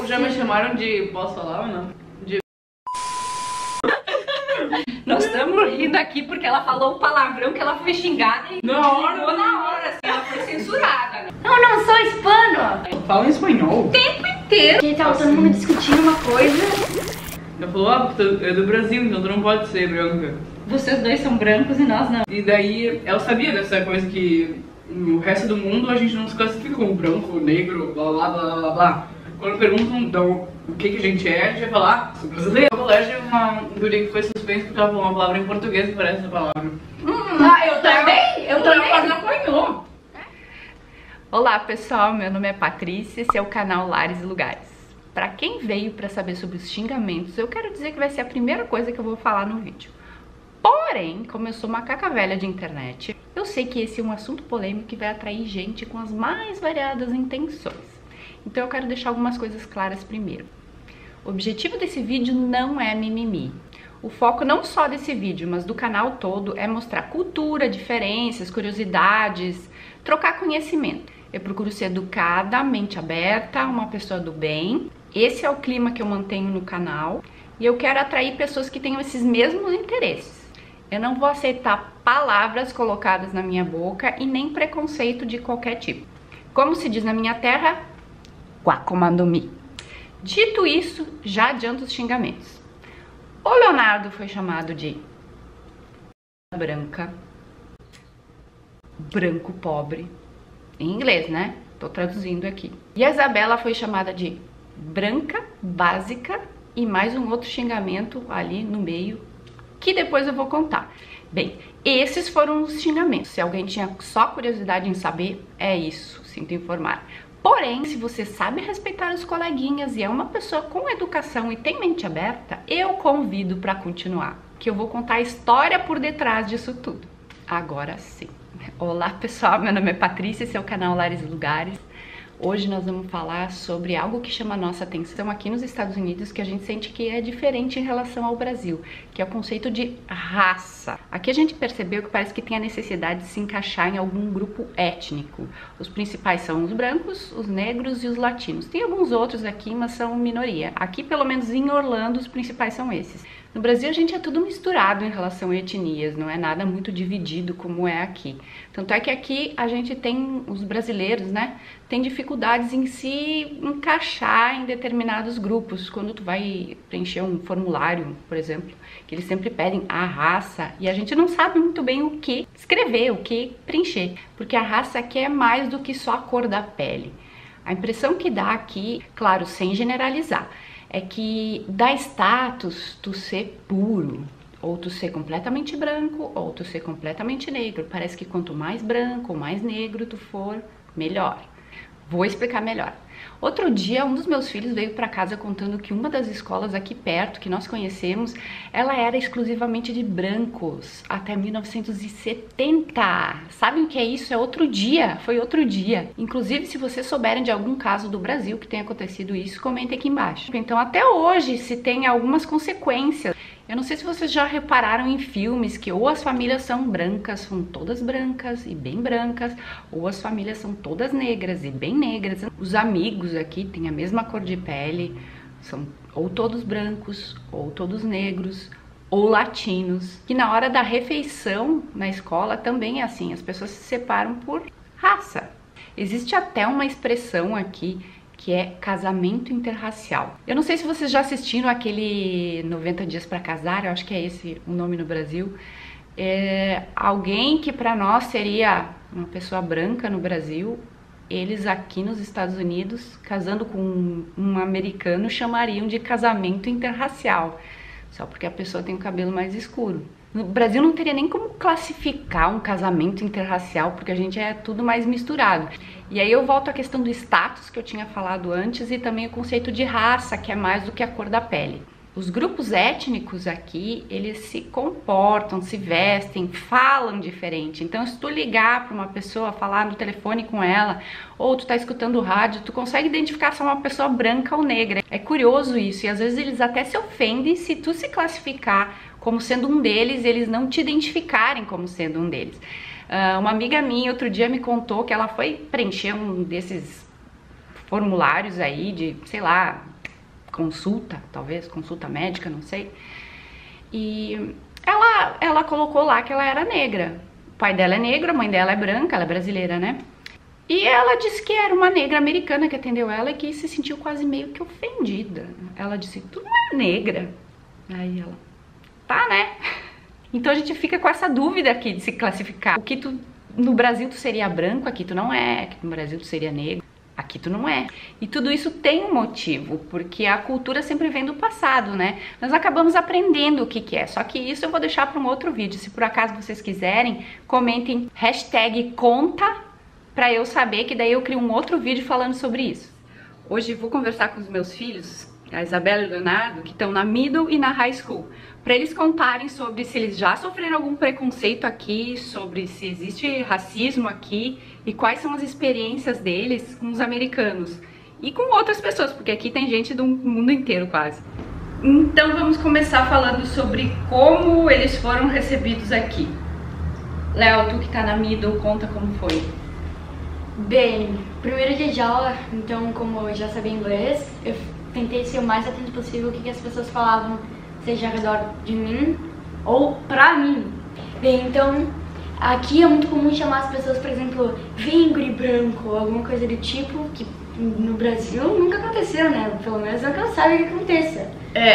Ou já me chamaram de... Posso falar ou não? De... Nós estamos rindo aqui porque ela falou um palavrão que ela foi xingada e na hora, assim, ela foi censurada. Não sou hispano! Fala em espanhol. O tempo inteiro. Que tava todo mundo discutindo uma coisa. Ela falou, ah, tu é do Brasil, então tu não pode ser branca. Vocês dois são brancos e nós não. E daí, ela sabia dessa coisa que no resto do mundo a gente não se classifica como branco, negro, blá blá blá blá blá. Quando perguntam então, o que a gente é, a gente vai falar, sou brasileiro. No colégio, uma guria que foi suspensa porque ela falou uma palavra em português que parece essa palavra. Eu também? Eu também? Ela apanhou. Olá pessoal, meu nome é Patrícia, esse é o canal Lares e Lugares. Pra quem veio pra saber sobre os xingamentos, eu quero dizer que vai ser a primeira coisa que eu vou falar no vídeo. Porém, como eu sou macaca velha de internet, eu sei que esse é um assunto polêmico que vai atrair gente com as mais variadas intenções. Então eu quero deixar algumas coisas claras primeiro. O objetivo desse vídeo não é mimimi. O foco não só desse vídeo, mas do canal todo é mostrar cultura, diferenças, curiosidades, trocar conhecimento. Eu procuro ser educada, mente aberta, uma pessoa do bem. Esse é o clima que eu mantenho no canal e eu quero atrair pessoas que tenham esses mesmos interesses. Eu não vou aceitar palavras colocadas na minha boca e nem preconceito de qualquer tipo. Como se diz na minha terra, guacomandomi. Dito isso, já adianto os xingamentos. O Leonardo foi chamado de branca, branco pobre, em inglês, né? Tô traduzindo aqui. E a Isabela foi chamada de branca, básica e mais um outro xingamento ali no meio, que depois eu vou contar. Bem, esses foram os xingamentos. Se alguém tinha só curiosidade em saber, é isso, sinto informar. Porém, se você sabe respeitar os coleguinhas e é uma pessoa com educação e tem mente aberta, eu convido para continuar, que eu vou contar a história por detrás disso tudo. Agora sim. Olá pessoal, meu nome é Patrícia, esse é o canal Lares e Lugares. Hoje nós vamos falar sobre algo que chama a nossa atenção aqui nos Estados Unidos, que a gente sente que é diferente em relação ao Brasil, que é o conceito de raça. Aqui a gente percebeu que parece que tem a necessidade de se encaixar em algum grupo étnico. Os principais são os brancos, os negros e os latinos. Tem alguns outros aqui, mas são minoria. Aqui, pelo menos em Orlando, os principais são esses. No Brasil a gente é tudo misturado em relação a etnias, não é nada muito dividido como é aqui. Tanto é que aqui a gente tem, os brasileiros, né, tem dificuldades em se encaixar em determinados grupos. Quando tu vai preencher um formulário, por exemplo, que eles sempre pedem a raça, e a gente não sabe muito bem o que escrever, o que preencher, porque a raça aqui é mais do que só a cor da pele. A impressão que dá aqui, claro, sem generalizar, é que dá status tu ser puro, ou tu ser completamente branco, ou tu ser completamente negro. Parece que quanto mais branco ou mais negro tu for, melhor. Vou explicar melhor. Outro dia, um dos meus filhos veio para casa contando que uma das escolas aqui perto, que nós conhecemos, ela era exclusivamente de brancos, até 1970. Sabem o que é isso? É outro dia, foi outro dia. Inclusive, se vocês souberem de algum caso do Brasil que tenha acontecido isso, comentem aqui embaixo. Então, até hoje, se tem algumas consequências. Eu não sei se vocês já repararam em filmes que ou as famílias são brancas, são todas brancas e bem brancas, ou as famílias são todas negras e bem negras. Os amigos aqui têm a mesma cor de pele, são ou todos brancos, ou todos negros, ou latinos. Que na hora da refeição na escola também é assim, as pessoas se separam por raça. Existe até uma expressão aqui que é casamento interracial. Eu não sei se vocês já assistiram aquele 90 Dias para Casar, eu acho que é esse o nome no Brasil. É alguém que para nós seria uma pessoa branca no Brasil, eles aqui nos Estados Unidos, casando com um americano, chamariam de casamento interracial, só porque a pessoa tem o cabelo mais escuro. No Brasil não teria nem como classificar um casamento interracial, porque a gente é tudo mais misturado. E aí eu volto à questão do status que eu tinha falado antes e também o conceito de raça, que é mais do que a cor da pele. Os grupos étnicos aqui, eles se comportam, se vestem, falam diferente. Então, se tu ligar para uma pessoa, falar no telefone com ela, ou tu tá escutando o rádio, tu consegue identificar se é uma pessoa branca ou negra. É curioso isso, e às vezes eles até se ofendem se tu se classificar como sendo um deles e eles não te identificarem como sendo um deles. Uma amiga minha outro dia me contou que ela foi preencher um desses formulários aí de, sei lá, consulta, talvez, consulta médica, não sei. E ela colocou lá que ela era negra. O pai dela é negro, a mãe dela é branca, ela é brasileira, né? E ela disse que era uma negra americana que atendeu ela e que se sentiu quase meio que ofendida. Ela disse, tu não é negra? Aí ela, tá, né? Então a gente fica com essa dúvida aqui de se classificar. O que tu, no Brasil tu seria branco, aqui tu não é. Aqui no Brasil tu seria negro, aqui tu não é. E tudo isso tem um motivo, porque a cultura sempre vem do passado, né? Nós acabamos aprendendo o que que é. Só que isso eu vou deixar para um outro vídeo. Se por acaso vocês quiserem, comentem #conta para eu saber, que daí eu crio um outro vídeo falando sobre isso. Hoje eu vou conversar com os meus filhos, a Isabela e o Leonardo, que estão na middle e na high school, para eles contarem sobre se eles já sofreram algum preconceito aqui, sobre se existe racismo aqui e quais são as experiências deles com os americanos e com outras pessoas, porque aqui tem gente do mundo inteiro quase. Então vamos começar falando sobre como eles foram recebidos aqui. Léo, tu que tá na middle, conta como foi. Bem, primeiro dia de aula, então como eu já sabia inglês, eu tentei ser o mais atento possível o que as pessoas falavam, seja ao redor de mim ou pra mim. Bem, então aqui é muito comum chamar as pessoas, por exemplo, negro e branco, ou alguma coisa do tipo, que no Brasil nunca aconteceu, né? Pelo menos nunca sabe que aconteça.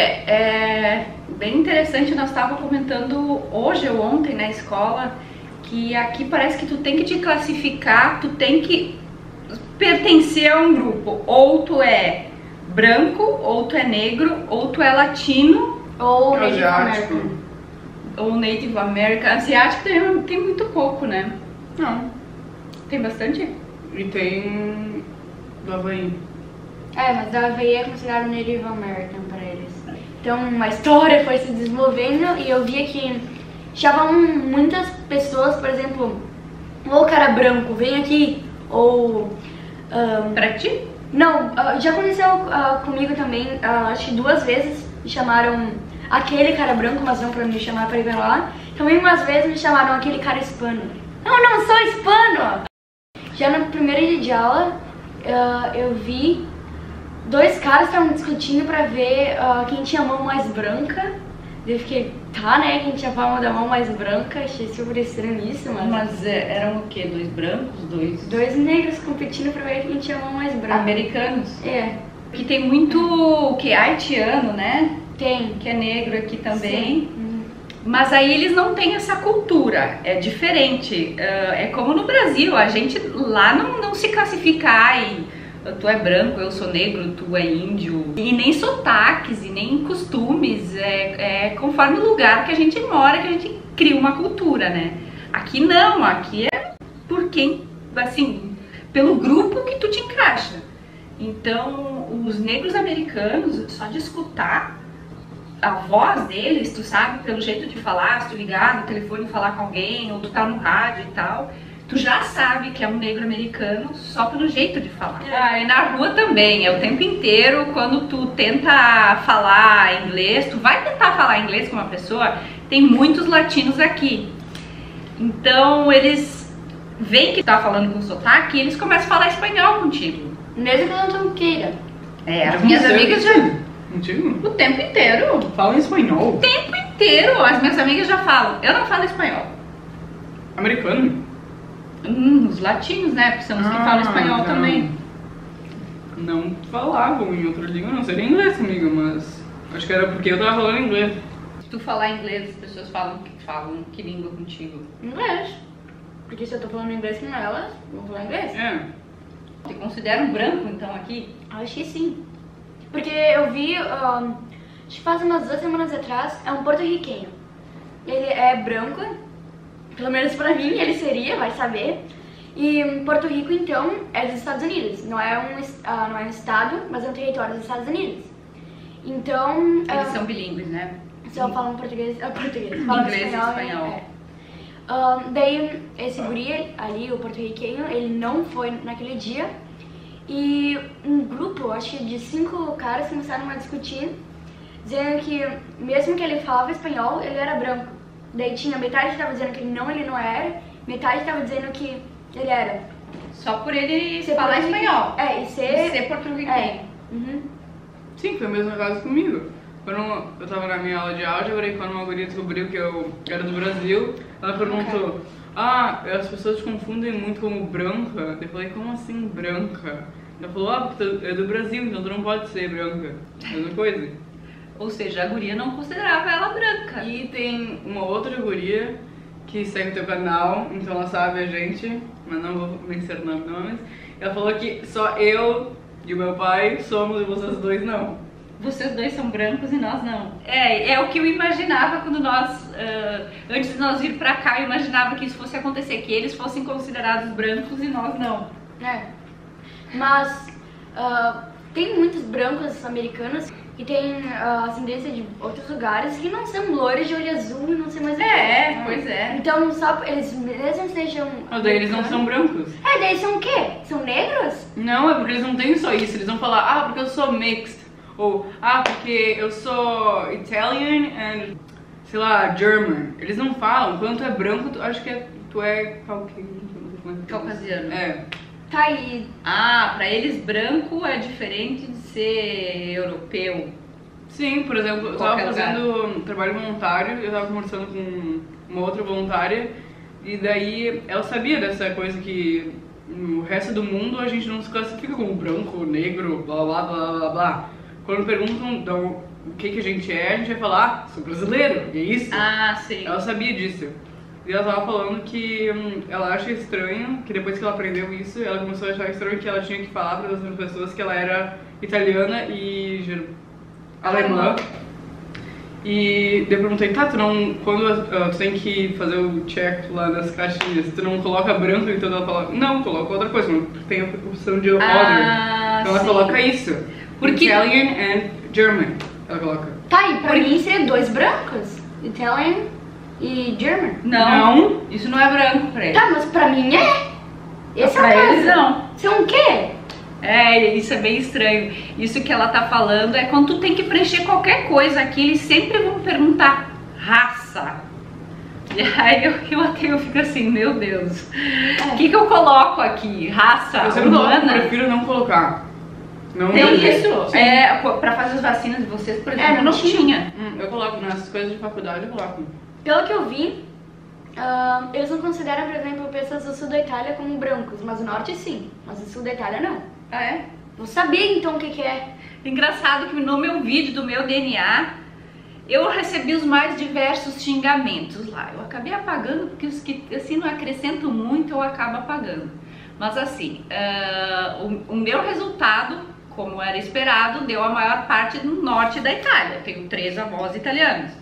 É bem interessante, nós estávamos comentando hoje ou ontem na escola, que aqui parece que tu tem que te classificar, tu tem que pertencer a um grupo. Ou tu é branco, ou tu é negro, ou tu é latino, Ou Native asiático. American. ou Native American. Asiático tem muito pouco, né? Não. Tem bastante? E tem do Havaí. É, mas a Havaí é considerado Native American para eles. Então a história foi se desenvolvendo e eu via que chamavam muitas pessoas, por exemplo, ou cara branco, vem aqui, ou... Pra ti? Não, já aconteceu comigo também, acho que 2 vezes me chamaram aquele cara branco, mas não pra me chamar pra ir pra lá. Também umas vezes me chamaram aquele cara hispano. Não sou hispano! Já no primeiro dia de aula, eu vi 2 caras que estavam discutindo pra ver quem tinha a mão mais branca. Eu fiquei, tá, né, quem tinha a palma da mão mais branca, achei super estranho isso, Mas eram o quê? 2 brancos? 2 negros competindo pra ver quem tinha a mão mais branca. americanos? É, Que tem muito, o que? Haitiano, né? tem. Que é negro aqui também. Sim. Mas aí eles não têm essa cultura, é diferente. É como no Brasil, a gente lá não se classificar e tu é branco, eu sou negro, tu é índio. E nem sotaques, e nem costumes, é conforme o lugar que a gente mora, que a gente cria uma cultura, né? Aqui não, aqui é por quem, assim, pelo grupo que tu te encaixa. Então, os negros americanos, só de escutar a voz deles, tu sabe, pelo jeito de falar, se tu ligar no telefone e falar com alguém, ou tu tá no rádio e tal, tu já sabe que é um negro americano só pelo jeito de falar. E na rua também, é o tempo inteiro, quando tu tenta falar inglês, tu vai tentar falar inglês com uma pessoa, tem muitos latinos aqui. Então, eles veem que tu tá falando com sotaque e eles começam a falar espanhol contigo. Mesmo que eu não queira. As minhas amigas já... Contigo? O tempo inteiro. Fala em espanhol. O tempo inteiro. As minhas amigas já falam. Eu não falo espanhol. Americano? Os latinos, né? Porque são os que falam espanhol não. também. Não falavam em outra língua, não seria inglês comigo, mas acho que era porque eu tava falando inglês. Se tu falar inglês, as pessoas falam que língua contigo. Inglês. Porque se eu tô falando inglês com elas, vou falar inglês. É. Te considera um branco, então, aqui? Acho que sim. Porque eu vi, acho que faz umas 2 semanas atrás, é um porto-riquenho. Ele é branco, pelo menos pra mim ele seria, vai saber. E Porto Rico, então, é dos Estados Unidos. Não é um estado, mas é um território dos Estados Unidos. Então... Eles são bilíngues, né? Só falam português, falam Inglês e espanhol. Daí, esse guri ali, o porto-riquenho, ele não foi naquele dia. E um grupo, acho que de 5 caras, começaram a discutir, dizendo que mesmo que ele falava espanhol, ele era branco. Daí tinha metade que estava dizendo que ele não era, metade estava dizendo que ele era. Só por ele Ser falar porto-riquenho. espanhol. É, e ser porto-riquenho. É. Uhum. Sim, foi o mesmo caso comigo. Quando eu tava na minha aula de álgebra e quando uma guria descobriu que eu era do Brasil, ela perguntou: ah, as pessoas te confundem muito como branca? Eu falei: como assim branca? Ela falou: ah, porque tu é do Brasil, então tu não pode ser branca. Mesma coisa. Ou seja, a guria não considerava ela branca. E tem uma outra guria que segue o teu canal, então ela sabe a gente, mas não vou mencionar nomes. Ela falou que só eu e o meu pai somos e vocês dois não. Vocês dois são brancos e nós não. É o que eu imaginava quando nós, antes de nós vir pra cá, eu imaginava que isso fosse acontecer, que eles fossem considerados brancos e nós não. É. Mas tem muitos brancos americanos que têm ascendência de outros lugares que não são loiros de olho azul e não sei mais o que. Pois é. Então, só eles mesmo sejam. Mas daí eles não são brancos. É, daí são o quê? São negros? Não, é porque eles não têm só isso. Eles vão falar: ah, porque eu sou mixed. Ou, ah, porque eu sou Italian and, sei lá, German. Eles não falam. Quando tu é branco, acho que tu é Caucasiano. É. Tá aí. Ah, pra eles branco é diferente de ser europeu. Sim, por exemplo, eu tava fazendo um trabalho voluntário, eu tava conversando com uma outra voluntária, e daí ela sabia dessa coisa que no resto do mundo a gente não se classifica como branco, negro, blá blá blá blá blá. Quando perguntam o que a gente vai falar: ah, sou brasileiro, e é isso. Ah, sim. Ela sabia disso. E ela tava falando que ela acha estranho, que depois que ela aprendeu isso, ela começou a achar estranho que ela tinha que falar para as outras pessoas que ela era italiana e alemã. E daí eu perguntei: tá, tu não, quando tu tem que fazer o check lá nas caixinhas, tu não coloca branco? Então ela fala: não, coloca outra coisa, não tem a opção de other. Então ela coloca isso. Porque Italian and German, ela coloca. Tá, e pra mim seria dois brancos? Italian e German? Não, isso não é branco pra eles. Tá, mas pra mim é. Esse pra é o eles caso. não. São o quê? É, isso é bem estranho. Isso que ela tá falando é quando tu tem que preencher qualquer coisa aqui, eles sempre vão perguntar raça. E aí eu fico assim, meu Deus, o que eu coloco aqui? Raça Eu sempre coloco, humana? prefiro não colocar. Não Tem dizer. isso? Sim. É, pra fazer as vacinas de vocês, por exemplo, não tinha. Eu coloco nessas coisas de faculdade, eu coloco. Pelo que eu vi, eles não consideram, por exemplo, pessoas do sul da Itália como brancos, mas o norte sim, mas o sul da Itália não. Ah, é? Vou saber então o que é. Engraçado que no meu vídeo do meu DNA, eu recebi os mais diversos xingamentos lá. Eu acabei apagando, porque os que assim não acrescentam muito, eu acabo apagando. Mas assim, o meu resultado, como era esperado, deu a maior parte no norte da Itália. Eu tenho 3 avós italianos.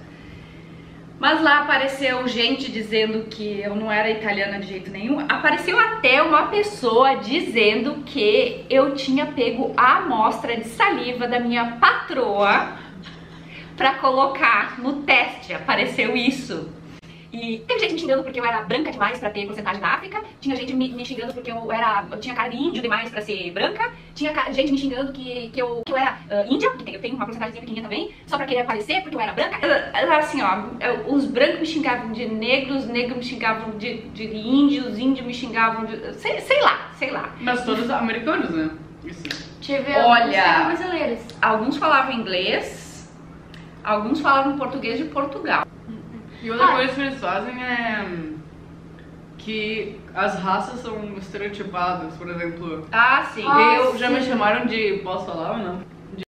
Mas lá apareceu gente dizendo que eu não era italiana de jeito nenhum. Apareceu até uma pessoa dizendo que eu tinha pego a amostra de saliva da minha patroa pra colocar no teste. Apareceu isso. E teve gente me xingando porque eu era branca demais pra ter porcentagem da África. Tinha gente me xingando porque eu tinha cara de índio demais pra ser branca. Tinha gente me xingando que eu era índia, porque eu tenho uma porcentagem pequenininha também, só pra querer aparecer porque eu era branca. Assim, ó, os brancos me xingavam de negros, os negros me xingavam de índios, os índios me xingavam de... Sei lá. Mas todos americanos, né? Isso. Tive Olha, alguns brasileiros. Alguns falavam inglês, alguns falavam português de Portugal. E outra coisa que eles fazem é que as raças são estereotipadas, por exemplo. Ah, sim. Já me chamaram de... Posso falar ou não?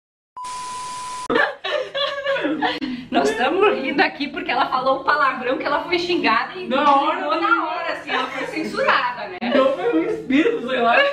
Nós estamos rindo aqui porque ela falou um palavrão que ela foi xingada e Na hora, desligou na hora, assim, ela foi censurada, né? Não foi um espírito, sei lá.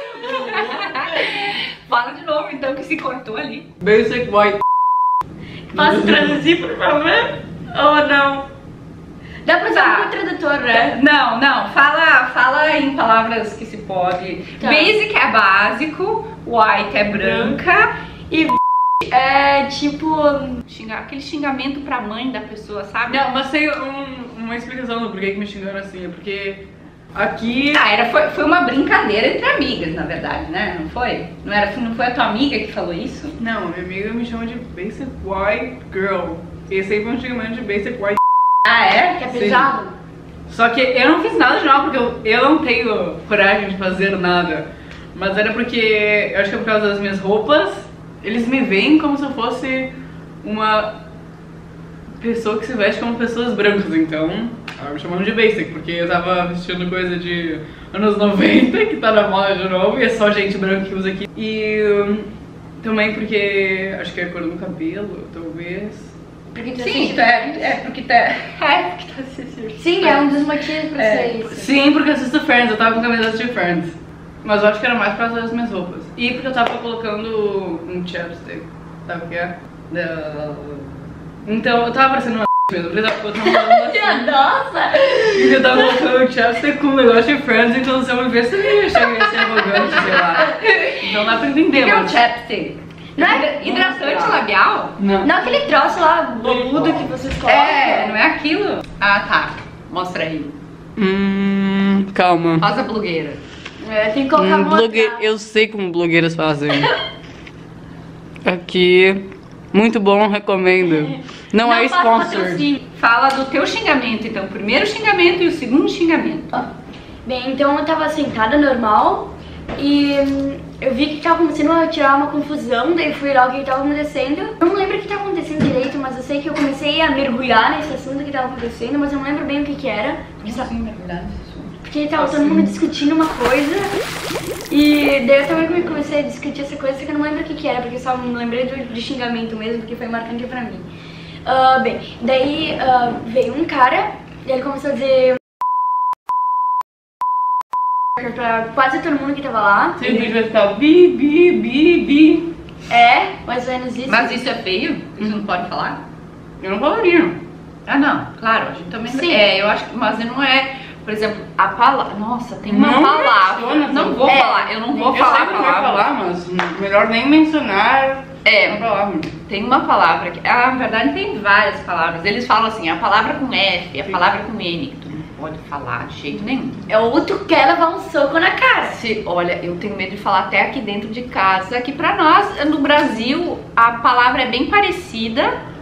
Fala de novo então que se cortou ali. Basic white. Posso traduzir, por favor? Ou não? Dá pra usar como tradutor, né? Não, fala em palavras que se pode. Tá. Basic é básico, white é branca e É tipo... aquele xingamento pra mãe da pessoa, sabe? Não, mas tem uma explicação do porquê que me xingaram assim. É porque aqui... Foi uma brincadeira entre amigas, na verdade, né? Não foi? Não foi a tua amiga que falou isso? Não, minha amiga me chama de Basic White Girl. Esse aí foi um xingamento de Basic White. Ah, é? Que é pesado. Só que eu não fiz nada de mal, porque eu não tenho coragem de fazer nada. Mas era porque, eu acho que é por causa das minhas roupas, eles me veem como se eu fosse uma pessoa que se veste como pessoas brancas, então me chamando de basic, porque eu tava vestindo coisa de anos 90, que tá na moda de novo, e é só gente branca que usa aqui. E também porque acho que é a cor do cabelo, talvez. Porque tu Sim, porque tá Sim, é um dos motivos pra ser isso. Sim, porque eu assisto Friends, eu tava com camiseta de Friends. Mas eu acho que era mais por causa das minhas roupas. E porque eu tava colocando um chapstick, sabe o que é? Então eu tava parecendo uma mesmo, porque eu tava falando assim. Nossa! Porque eu tava colocando o chapstick com um negócio de Friends, então se eu me ver, você ia chegar a ser arrogante, sei lá. Então dá pra entender, O que é o mas... chapstick? Não é Hidratante labial? Não. Não aquele troço lá, boludo que vocês colocam. É, não é aquilo? Ah, tá. Mostra aí. Calma. Faz a blogueira. É, tem que colocar a mão atrás. Eu sei como blogueiras fazem. Aqui. Muito bom, recomendo. Não é faça sponsor. patrocínio. Fala do teu xingamento, então. O primeiro xingamento e o segundo xingamento. Bem, então eu tava sentada normal e eu vi que tava começando a tirar uma confusão, daí fui lá o que tava acontecendo. Eu não lembro o que tava acontecendo direito, mas eu sei que eu comecei a mergulhar nesse assunto que tava acontecendo, mas eu não lembro bem o que era. Porque tava todo mundo discutindo uma coisa e daí eu também comecei a discutir essa coisa, só que eu não lembro o que era, porque eu só me lembrei do xingamento mesmo, porque foi marcante pra mim. Bem, daí veio um cara e ele começou a dizer pra quase todo mundo que tava lá. Sim, o vídeo vai ficar bi. É, mais ou menos isso. Mas isso é feio? Isso não pode falar? Eu não falaria. Ah, não. Claro, a gente também... Sim. É, eu acho que... Mas não é... Por exemplo, a palavra... Nossa, tem uma Não palavra... menciona, Não vou falar. Eu não vou Eu falar sei a que não vai palavra. falar, mas melhor nem mencionar É. a palavra. Tem uma palavra que... Na verdade, tem várias palavras. Eles falam assim, a palavra com F, a palavra com N, que tu não pode falar de jeito nenhum. É o outro quer levar um soco na cara. Olha, eu tenho medo de falar até aqui dentro de casa, que pra nós, no Brasil, a palavra é bem parecida.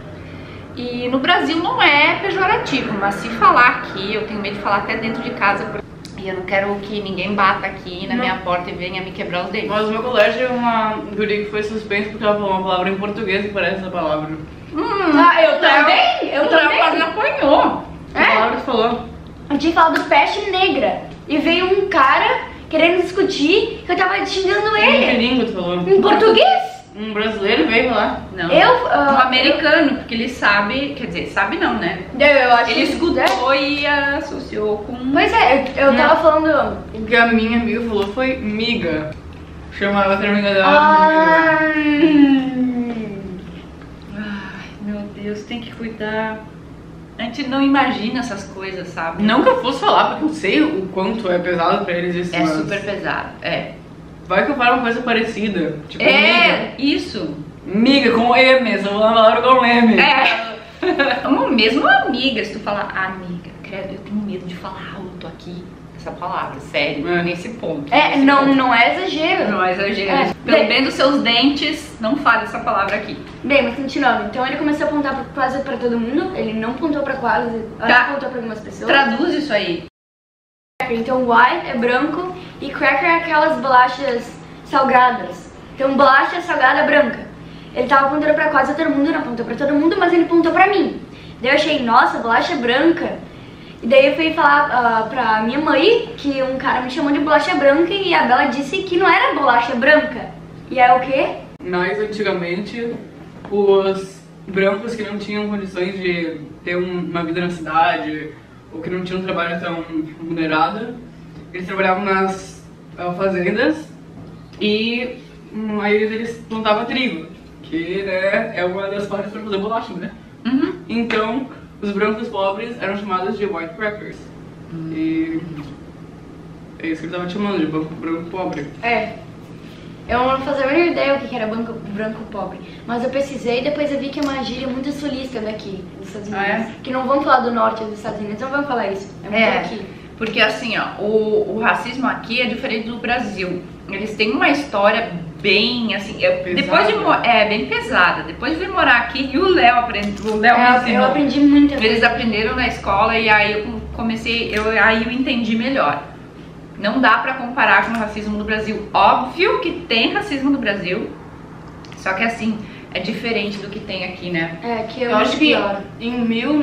E no Brasil não é pejorativo, mas se falar aqui, eu tenho medo de falar até dentro de casa. E eu não quero que ninguém bata aqui na minha porta e venha me quebrar os dentes. Mas no meu colégio, uma guria que foi suspensa porque ela falou uma palavra em português que parece essa palavra. Eu também? Eu Quase também? apanhou. Que palavra que falou? Eu tinha falado peste negra. E veio um cara querendo discutir que eu tava xingando Em que ele. língua tu falou? Em português? Um brasileiro veio lá. Não. Um americano, porque ele sabe, quer dizer, sabe não, né? Eu acho Ele que- escutou e associou com... Pois é, eu tava falando. O que a minha amiga falou foi miga. Chamava a outra amiga dela de miga. Ai, meu Deus, tem que cuidar. A gente não imagina essas coisas, sabe? Não que eu fosse falar, porque eu sei o quanto é pesado pra eles isso. É mas super pesado, é. Vai que eu falo uma coisa parecida. Tipo, miga. É, isso. Miga com M, eu vou falar com M. É. Uma mesmo amiga, se tu falar amiga, credo, eu tenho medo de falar alto aqui essa palavra, sério, É. nesse ponto. É, nesse não, ponto. não é exagero. Não é exagero. É. Pelo bem dos seus dentes, não fale essa palavra aqui. Bem, mas continuando. Então ele começou a apontar quase pra todo mundo. Ele não apontou pra quase, ele apontou pra algumas pessoas. Traduz isso aí. Então white é branco e cracker é aquelas bolachas salgadas. Então bolacha salgada branca. Ele tava apontando pra quase todo mundo, não apontou pra todo mundo, mas ele apontou pra mim. Daí eu achei, nossa, bolacha branca. E daí eu fui falar pra minha mãe que um cara me chamou de bolacha branca e a Bela disse que não era bolacha branca. E é o quê? Mas antigamente, os brancos que não tinham condições de ter uma vida na cidade, ou que não tinham um trabalho tão remunerado, eles trabalhavam nas fazendas e aí eles plantavam trigo, que né, é uma das partes para fazer bolacha, né? Uhum. Então, os brancos pobres eram chamados de white crackers. E é isso que ele estava chamando de branco pobre. É. Eu não fazia a menor ideia o que era branco pobre. Mas eu pesquisei e depois eu vi que é uma gíria muito sulista daqui, dos Estados Unidos. Ah, é? Que não vão falar do norte dos Estados Unidos, não vão falar isso. É muito aqui. Porque assim, ó, o racismo aqui é diferente do Brasil. Eles têm uma história bem, assim, depois de bem pesada. Depois de vir morar aqui, e o Léo aprendeu, me Eu ensinou. aprendi muito. Eles aprenderam na escola e aí aí eu entendi melhor. Não dá pra comparar com o racismo do Brasil. Óbvio que tem racismo no Brasil, Só que assim, é diferente do que tem aqui, né? É, que Eu acho que pior. em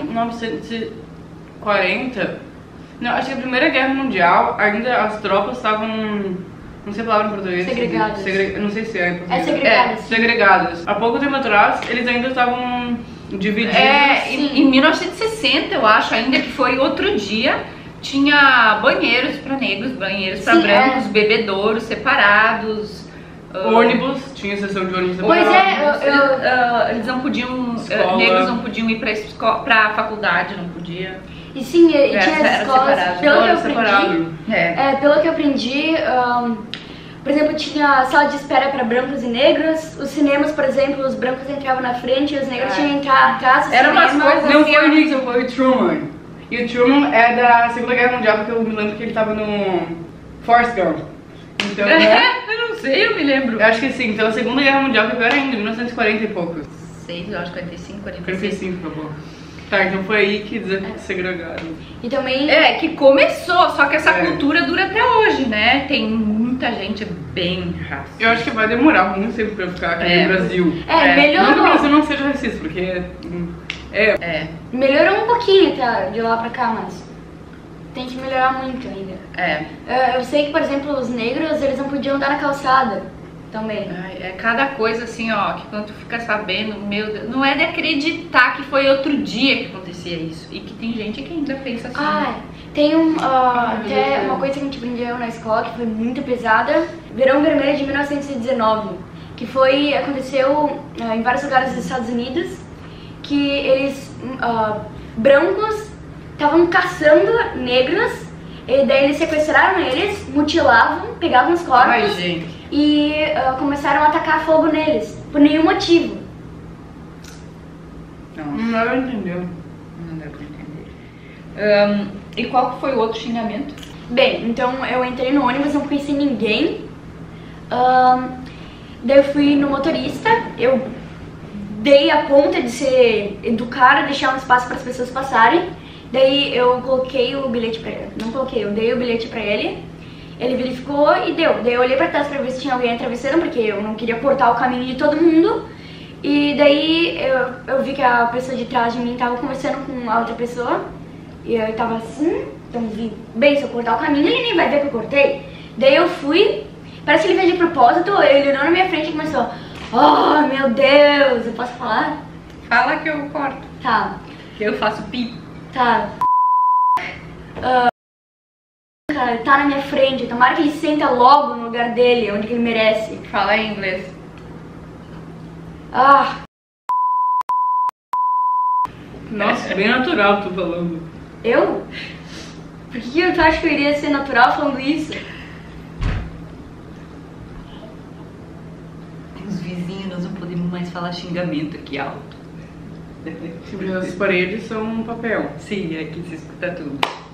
1940, não, acho que a Primeira Guerra Mundial, ainda as tropas estavam, não sei a palavra em português. Segregadas. Não sei se é em português. segregadas. Segregadas. Há pouco tempo atrás, eles ainda estavam divididos. Em 1960, eu acho, ainda que foi outro dia, tinha banheiros para negros, banheiros para Sim, brancos, bebedouros separados. Ônibus, tinha sessão de ônibus Pois separada. Eles não podiam, Escola. negros não podiam ir pra faculdade, não podia. E sim, e tinha as era escolas, separado. pelo que eu Escola aprendi, separado. pelo que eu aprendi, por exemplo, tinha sala de espera para brancos e negros, os cinemas, por exemplo, os brancos entravam na frente e os negros tinham que entrar atrás do Era umas cinema. coisas Não assim, foi Nixon, foi o Truman. E o Truman é da Segunda Guerra Mundial, porque eu me lembro que ele tava no Forrest Gump. Então, né? Eu não sei, eu me lembro. Eu acho que sim, então a Segunda Guerra Mundial foi pior ainda, 1940 e pouco. 6, eu acho, 45, 46. 45 pra pouco. Tá, então foi aí que segregaram. E também, Que começou, só que essa É. cultura dura até hoje, né? Tem muita gente bem racista. Eu acho que vai demorar muito tempo pra ficar aqui no Brasil. Não que o melhorou, Brasil não seja racista, porque melhorou um pouquinho de lá pra cá, mas tem que melhorar muito ainda. Eu sei que, por exemplo, os negros, eles não podiam andar na calçada também. É cada coisa assim, ó, que quando tu fica sabendo, meu Deus, não é de acreditar que foi outro dia que acontecia isso. E que tem gente que ainda pensa assim. Tem até uma coisa que a gente aprendeu na escola que foi muito pesada, Verão Vermelho de 1919, que aconteceu em vários lugares dos Estados Unidos, que eles, brancos, estavam caçando negros, e daí eles sequestraram eles, mutilavam, pegavam os corpos. Ai, gente. E começaram a atacar fogo neles, por nenhum motivo. Não entendeu. Não deu pra entender. E qual que foi o outro xingamento? Bem, então eu entrei no ônibus, não conheci ninguém. Daí eu fui no motorista, eu dei a conta de ser educada, deixar um espaço para as pessoas passarem. Daí eu coloquei o bilhete pra ele. Não coloquei, eu dei o bilhete pra ele. Ele verificou e deu. Daí eu olhei pra trás pra ver se tinha alguém atravessando, porque eu não queria cortar o caminho de todo mundo. E daí eu vi que a pessoa de trás de mim tava conversando com a outra pessoa. E eu tava assim, então vi, bem, se eu cortar o caminho ele nem vai ver que eu cortei. Daí eu fui, parece que ele fez de propósito, ele olhou na minha frente e começou: "Oh, meu Deus, eu posso falar?" Fala que eu corto, Tá, que eu faço pi. tá. Cara, tá na minha frente, tomara que ele senta logo no lugar dele, onde ele merece. Fala em inglês. Nossa, bem natural tu falando. Eu? Por que tu acha que eu iria ser natural falando isso? Os vizinhos, nós não podemos mais falar xingamento aqui alto. As paredes são um papel. Sim, aqui se escuta tudo.